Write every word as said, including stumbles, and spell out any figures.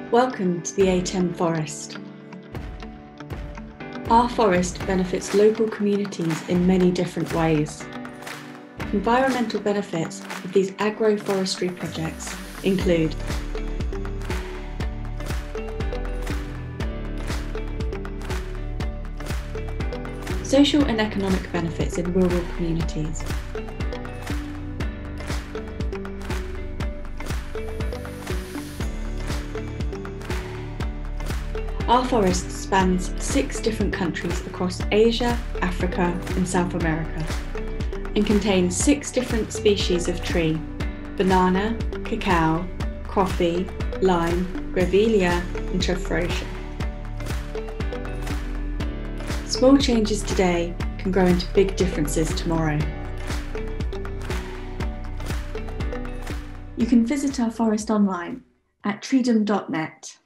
Welcome to the A ten Forest. Our forest benefits local communities in many different ways. Environmental benefits of these agroforestry projects include social and economic benefits in rural communities. Our forest spans six different countries across Asia, Africa and South America, and contains six different species of tree: banana, cacao, coffee, lime, grevillea and tephrosia. Small changes today can grow into big differences tomorrow. You can visit our forest online at treedom dot net.